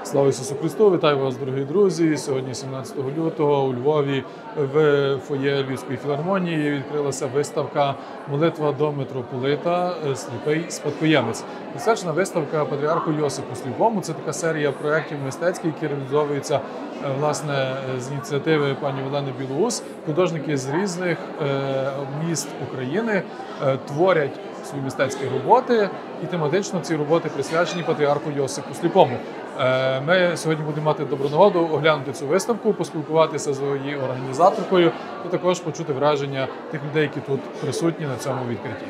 Слава Ісусу Христу! Вітаю вас, дорогі друзі! Сьогодні, 17 лютого, у Львові в фоє Львівської філармонії відкрилася виставка «Молитва до митрополита. Сліпий спадкоємець». Присвячена виставка патріарху Йосипу Сліпому. Це така серія проєктів мистецьких, які реалізовуються власне з ініціативи пані Олени Білоус. Художники з різних міст України творять свої мистецькі роботи, і тематично ці роботи присвячені патріарху Йосипу Сліпому. Ми сьогодні будемо мати добру нагоду оглянути цю виставку, поспілкуватися з її організаторкою і також почути враження тих людей, які тут присутні на цьому відкритті.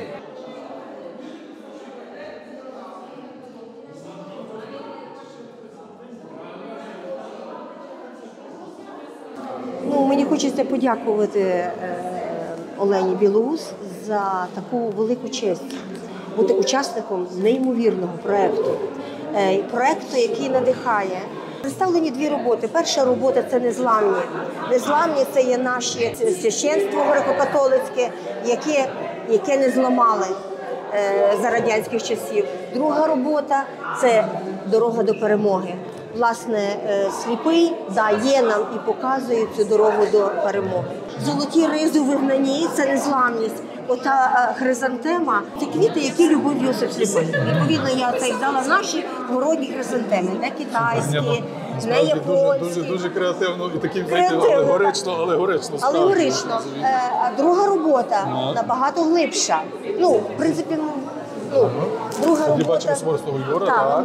Мені хочеться подякувати Олені Білоус за таку велику честь бути учасником неймовірного проєкту. Проєкту, який надихає. Представлені дві роботи. Перша робота – це «Незламні». «Незламні» – це є наше священство греко-католицьке, яке не зламали за радянських часів. Друга робота – це «Дорога до перемоги». Власне, сліпий дає нам і показує цю дорогу до перемоги. Золоті ризи у вигнанні – це незламність. Ота хризантема – це квіти, які любив Йосип Сліпий. Відповідно, я це взяла наші городні хризантеми, не китайські, не японські. Дуже креативно і таким, алегорично. Алегорично. А друга робота набагато глибша. В принципі, друга робота. Бачимо Суворовського Юра, так.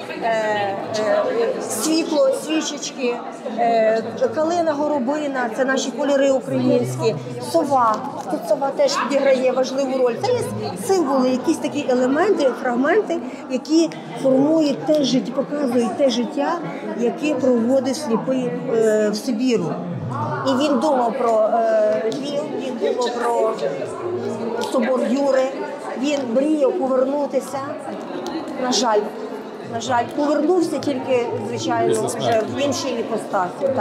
Світло, свічечки, калина, горобина – це наші кольори українські, сова. Тут сова теж відіграє важливу роль. Це є символи, якісь такі елементи, фрагменти, які формують те життя, показують те життя, яке проводив сліпий в Сибіру. І він думав про Львів, він думав про собор Юри, він мріяв повернутися, на жаль, повернувся тільки, звичайно, вже в іншій іпостасі.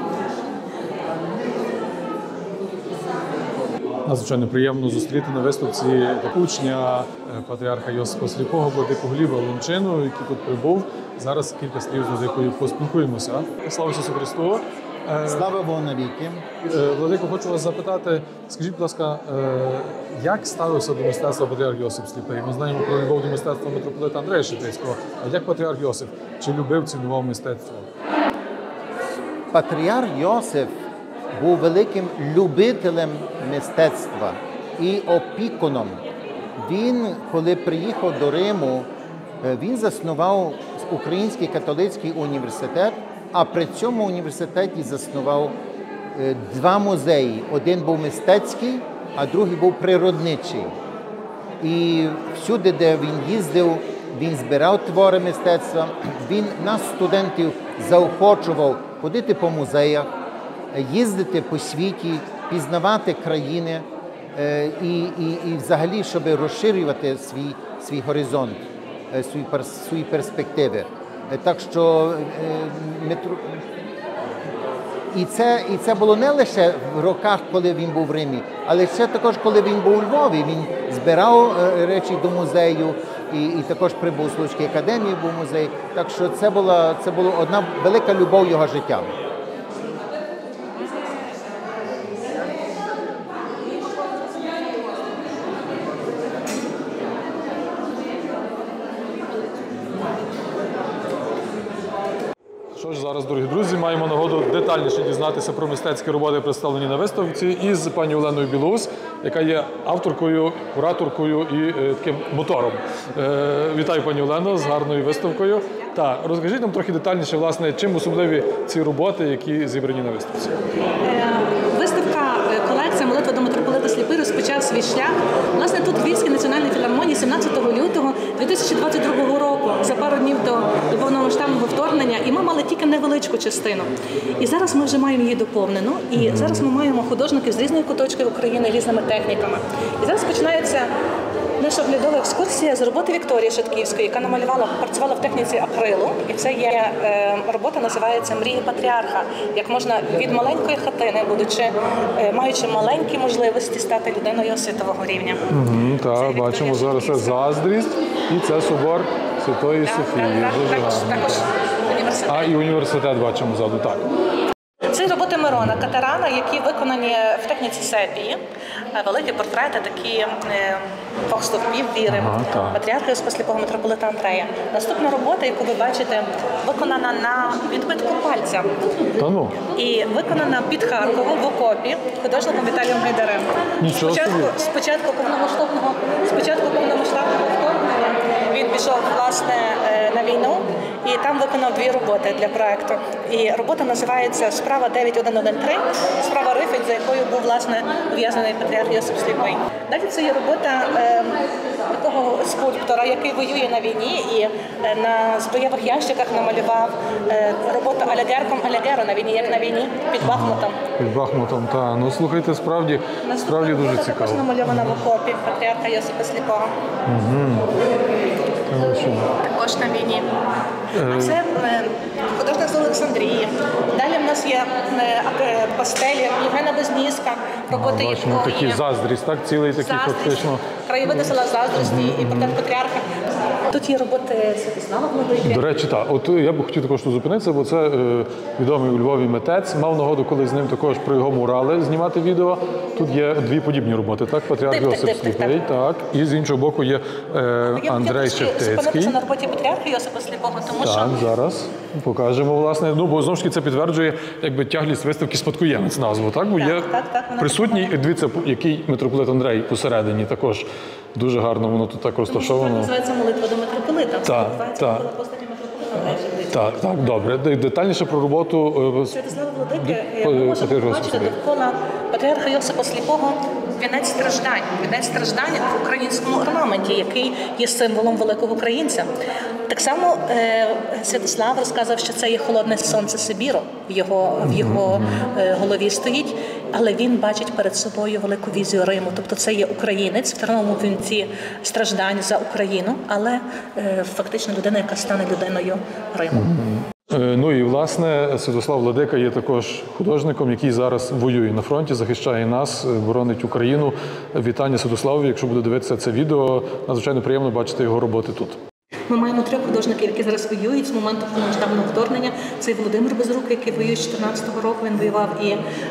Надзвичайно приємно зустріти на виставці учня патріарха Йосипа Сліпого, владику Гліба Лунчину, який тут прибув. Зараз кілька слів з якою поспілкуємося. Слава Ісусу Христу! Слава Богу навіки! Владико, хочу вас запитати, скажіть, будь ласка, як ставився до мистецтва патріарх Йосип Сліпий? Ми знаємо про любов до мистецтва митрополита Андрея Шептицького. А як патріарх Йосип? Чи любив, цінував мистецтво? Патріарх Йосип був великим любителем мистецтва і опікуном. Він, коли приїхав до Риму, він заснував Український католицький університет, а при цьому університеті заснував два музеї. Один був мистецький, а другий був природничий. І всюди, де він їздив, він збирав твори мистецтва. Він нас, студентів, заохочував ходити по музеях, їздити по світі, пізнавати країни і взагалі, щоб розширювати свій горизонт, свої перспективи. Так що і це було не лише в роках, коли він був в Римі, але ще також, коли він був у Львові. Він збирав речі до музею і також при Богослужській академії був музей. Так що це була одна велика любов його життя. Що ж, зараз, дорогі друзі, маємо нагоду детальніше дізнатися про мистецькі роботи, представлені на виставці, із пані Оленою Білоус, яка є авторкою, кураторкою і таким мотором. Вітаю, пані Олено, з гарною виставкою. Розкажіть нам трохи детальніше, власне, чим особливі ці роботи, які зібрані на виставці. Виставка колекція «Молитва до митрополита Сліпий» розпочав свій шлях, власне, тут в Львівській національній філармонії 17 лютого 2022 року, за пару днів до повномасштабного вторгнення, і ми мали тільки невеличку частину. І зараз ми вже маємо її доповнену, і зараз ми маємо художників з різних куточків України, різними техніками. І зараз починається наша оглядова екскурсія з роботи Вікторії Шатківської, яка працювала в техніці акрилу. І це є робота, називається «Мрії патріарха». Як можна від маленької хатини, маючи маленькі можливості, стати людиною освітового рівня. Так, бачимо зараз це Заздрість і це собор Святої Софії. Також університет. А, і університет бачимо ззаду, так. Це роботи Мирона Катерана, які виконані в техніці сепії. Великі портрети, такі двох стовпів віри, патріарха Йосипа митрополита Андрея. Наступна робота, яку ви бачите, виконана на відбитку пальця. Та ну. І виконана під Харковом в окопі художником Віталієм Гайдарем. Нічого собі. Спочатку повномасштабного вторгнення він пішов, власне, на війну і там виконав дві роботи для проекту. І робота називається «Справа 9113», справа Рифить, за якою був, власне, ув'язнений патріарх Йосип Сліпий. Далі це є робота такого скульптора, який воює на війні і на зброєвих ящиках намалював роботу «Алягерком Алягеро» на війні, як на війні, під Бахмутом. Під Бахмутом, так. Ну, слухайте, справді дуже цікаво. Також намальована в окопі патріарха Йосипа Сліпого. Також на війні. А це художник з Олександрії. Далі в нас є пастелі Євгена Безніска, роботи Бачимо, такі «Заздрість», так? Цілий такий фактично. Краєвиди села Заздрості і портрет патріарха. Тут є роботи Святослава Владики. До речі, так. От я б хотів також тут зупинитися, бо це відомий у Львові митець. Мав нагоду, коли з ним також про його мурали знімати відео. Тут є дві подібні роботи, так? Патріарх Йосип Сліпий, так. І з іншого боку є Андрей Шептицький. Зупинитися на роботі патріарха Йосипа Сліпого, тому що... Так, зараз покажемо, власне. Ну, бо, знову ж таки, це підтверджує, якби, тяглість виставки «Спадкоємець» назву, так? Бо є присутній, дивіться, який митрополит Андрей посередині також. Дуже гарно воно тут так розташовано. Це називається «Молитва до митрополита». Так, добре. Детальніше про роботу Святослава Владики ми можемо побачити довкола патріарха Йосипа Сліпого вінець страждань в українському орнаменті, який є символом великого українця. Так само Святослав розказав, що це є холодне сонце Сибіру, в його голові стоїть, але він бачить перед собою велику візію Риму. Тобто це є українець в терновому вінці страждань за Україну, але фактично людина, яка стане людиною Риму. Ну і, власне, Святослав Владика є також художником, який зараз воює на фронті, захищає нас, боронить Україну. Вітання Святославу, якщо буде дивитися це відео, надзвичайно приємно бачити його роботи тут. Ми маємо трьох художників, які зараз воюють з моменту повномасштабного вторгнення. Це Володимир Безрук, який воює з 2014 року. Він воював і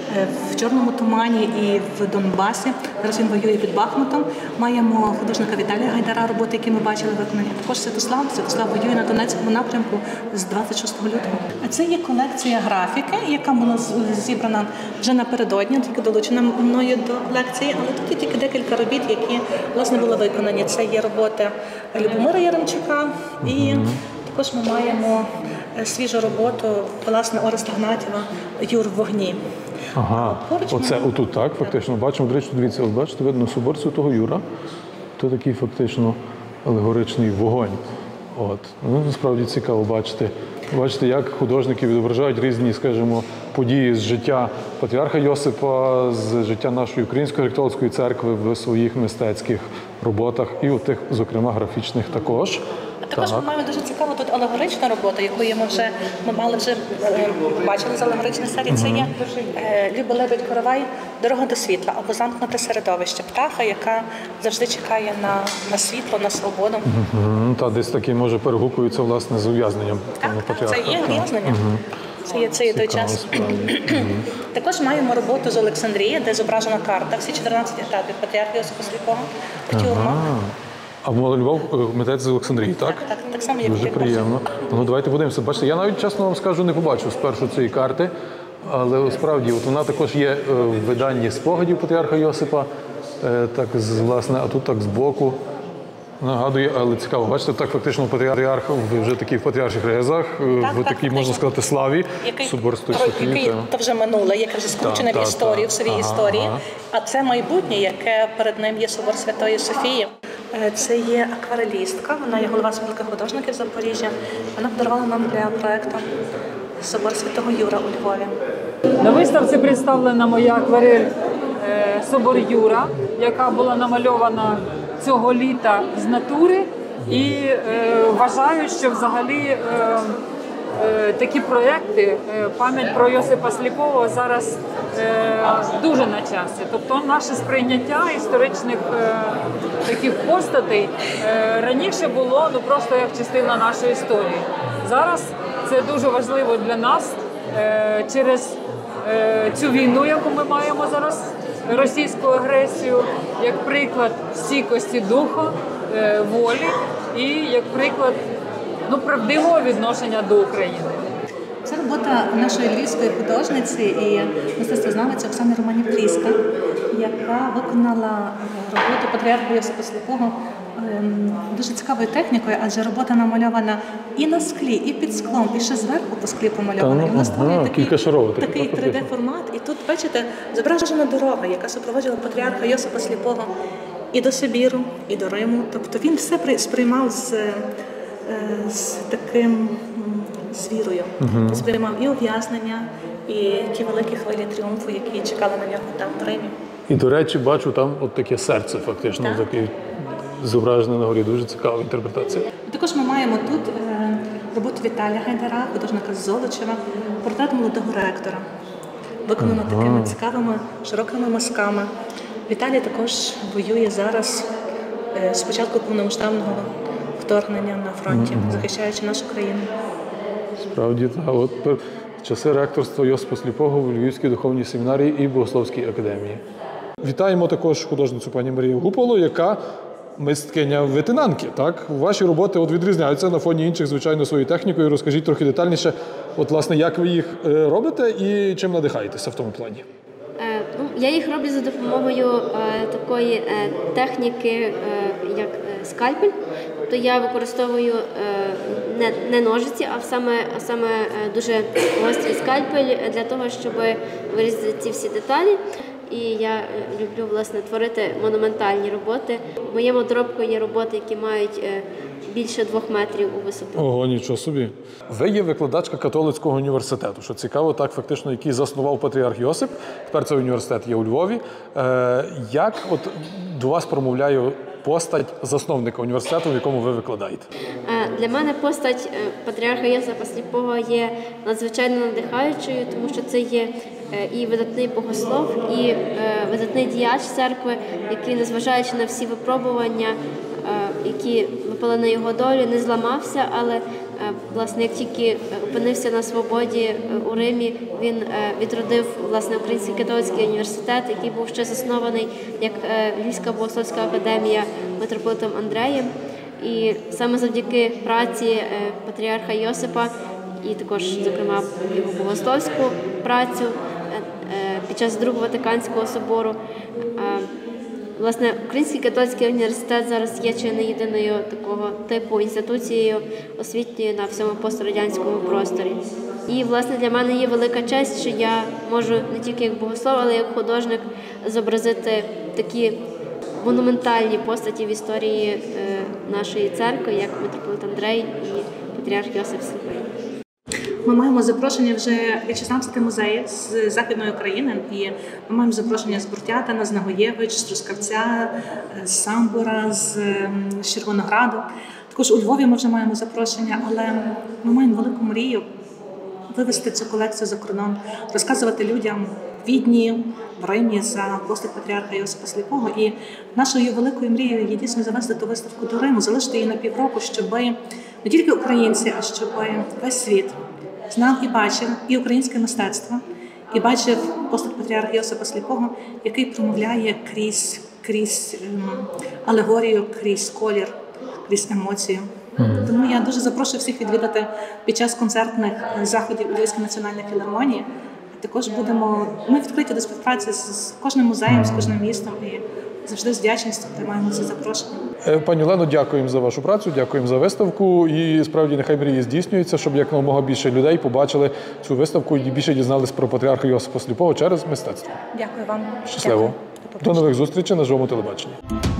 в Чорному тумані, і в Донбасі. Зараз він воює під Бахмутом. Маємо художника Віталія Гайдара, роботи, які ми бачили виконані. Також Святослав воює на Донецькому напрямку з 26 лютого. А це є колекція графіки, яка була зібрана вже напередодні, тільки долучена мною до колекції. Але тут є тільки декілька робіт, які, власне, були виконані. Це є роботи Любомира Яремчука. І також ми маємо свіжу роботу, власне, Ореста Гнатєва «Юр в вогні». Ага, оце отут, так, фактично. Бачимо, до речі, дивіться, от бачите, видно собор Святого Юра. То такий фактично алегоричний вогонь. От. Ну, насправді цікаво бачити. Бачите, як художники відображають різні, скажімо, події з життя патріарха Йосипа, з життя нашої Української греко-католицької церкви в своїх мистецьких роботах і у тих, зокрема, графічних також. Також ми маємо дуже цікаву тут алегоричну роботу, яку ми бачили з алегоричної серії. Це є Люба Лебедь Коровай «Дорога до світла» або «Замкнуте середовище». Птаха, яка завжди чекає на світло, на свободу. Та десь таки, може, перегукується, власне, з ув'язненням патріарха. Це є ув'язнення. Це є той час. Також маємо роботу з Олександрії, де зображена карта, всі 14 етапів патріарха Йосипа Сліпого, тюрма. А малював митець з Олександрії, так? Так само, як дуже приємно. Ну, давайте подивимося. Бачите, я навіть, чесно вам скажу, не побачив спершу цієї карти, але справді, от вона також є в виданні спогадів патріарха Йосипа, так, власне, а тут так збоку. Нагадує, але цікаво, бачите, так фактично патріарх вже такий в патріарших ризах, в такій, можна сказати, славі, собор Святої Софії. Який то вже минуле, яке вже скручене в історію, в своїй історії. А це майбутнє, яке перед ним є собор Святої Софії. Це є акварелістка, вона є голова спілки художників Запоріжжя. Вона подарувала нам для проєкту собор Святого Юра у Львові. На виставці представлена моя акварель «Собор Юра», яка була намальована цього літа з натури, і вважаю, що взагалі такі проєкти, пам'ять про Йосипа Сліпого зараз дуже на часі. Тобто наше сприйняття історичних таких постатей раніше було просто як частина нашої історії. Зараз Це дуже важливо для нас через цю війну, яку ми маємо зараз, російську агресію, як приклад стійкості духу, волі і як приклад правдивого відношення до України. Це робота нашої львівської художниці і мистецтвознавиця Оксани Романів-Тріска, яка виконала роботу патріарха Йосипа Сліпого дуже цікавою технікою, адже робота намальована і на склі, і під склом, і ще зверху по склі помальована. І вона створює такий 3D-формат. І тут, бачите, зображена дорога, яка супроводжувала патріарха Йосипа Сліпого і до Сибіру, і до Риму. Тобто він все сприймав з таким з вірою. Він сприймав і ув'язнення, і ті великі хвилі тріумфу, які чекали на нього там в Римі. І, до речі, бачу там от таке серце, фактично, таке зображене на горі. Дуже цікава інтерпретація. Також ми маємо тут роботу Віталія Гайдара, художника з Золочева, портрет молодого ректора, виконано такими цікавими, широкими мазками. Віталій також воює зараз з початку повномасштабного вторгнення на фронті, захищаючи нашу країну. Справді, так. От часи ректорства Йосипа Сліпого в Львівській духовній семінарії і Богословській академії. Вітаємо також художницю пані Марію Гуполу, яка мисткиня ветенанки. Так? Ваші роботи відрізняються на фоні інших, звичайно, своєю технікою. Розкажіть трохи детальніше, власне, як ви їх робите і чим надихаєтеся в тому плані? Я їх роблю за допомогою такої техніки, як скальпель. Тобто я використовую не ножиці, а саме дуже гострий скальпель для того, щоб вирізати ці всі деталі. І я люблю, власне, творити монументальні роботи. В моєму доробку є роботи, які мають більше 2 метрів у висоту. Ого, нічого собі. Ви є викладачка католицького університету, що цікаво, так, фактично, який заснував патріарх Йосип. Тепер цей університет є у Львові. Як до вас промовляє постать засновника університету, в якому ви викладаєте? Для мене постать патріарха Йосипа Сліпого є надзвичайно надихаючою, тому що це є і видатний богослов, і видатний діяч церкви, який, незважаючи на всі випробування, які випали на його долю, не зламався, але, власне, як тільки опинився на свободі у Римі, він відродив, власне, Український католицький університет, який був ще заснований як Львівська богословська академія митрополитом Андреєм. І саме завдяки праці патріарха Йосипа і також, зокрема, його богословську працю під час Другого Ватиканського собору, власне, Український католицький університет зараз є чи не єдиною такого типу інституцією освітньою на всьому пострадянському просторі. І, власне, для мене є велика честь, що я можу не тільки як богослов, але й як художник зобразити такі монументальні постаті в історії нашої церкви, як митрополит Андрей і патріарх Йосип Сліпий. Ми маємо запрошення вже від 16 музеїв з Західної України, і ми маємо запрошення з Буртятина, з Нагоєвич, з Трускавця, з Самбора, з Червонограду. Також у Львові ми вже маємо запрошення, але ми маємо велику мрію вивести цю колекцію за кордон, розказувати людям в Відні, в Римі за постать патріарха Йосипа Сліпого. І нашою великою мрією є дійсно завести ту виставку до Риму, залишити її на півроку, щоб не тільки українці, а щоб весь світ знав і бачив і українське мистецтво, і бачив постать патріарха Йосипа Сліпого, який промовляє крізь алегорію, крізь колір, крізь емоцію. Тому я дуже запрошую всіх відвідати під час концертних заходів у Львівській національній філармонії. Також ми відкриті до співпраці з кожним музеєм, з кожним містом і завжди з вдячністю приймаємо це запрошення. Пані Олено, дякуємо за вашу працю, дякуємо за виставку. І справді нехай мрії здійснюються, щоб якомога більше людей побачили цю виставку і більше дізнались про патріарха Йосипа Сліпого через мистецтво. Дякую вам. Щасливо. Дякую. До нових зустрічей на живому телебаченні.